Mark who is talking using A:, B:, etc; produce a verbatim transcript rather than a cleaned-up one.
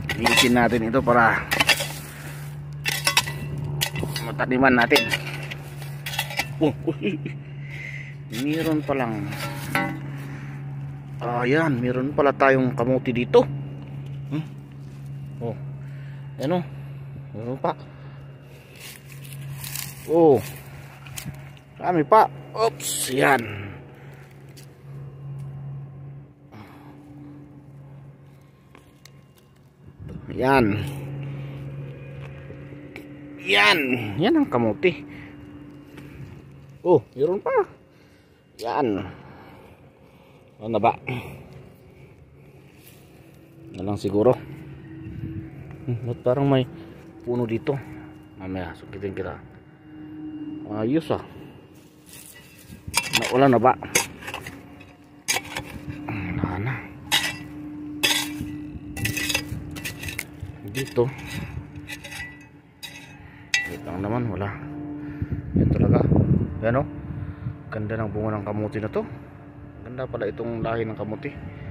A: Ilitin natin ito para mataniman natin. Oh, uy, meron palang ayan, meron pala tayong kamuti dito. Hmm? Oh, ano? Meron pa. Oh, kami pa. Oops, yan. Yan. Yan. Yan ang kamuti. Oh, meron pa. Yan. Ano na ba? Na lang siguro. Hmm, ba't parang may puno dito? Mamaya, sukitin kita. Ayos ah. Naulan na ba? Wala na. Dito. Dito lang naman, wala. Yan talaga. Yan o. Ganda ng bunga ng kamuti na to. Ganda pala itong lahi ng kamuti.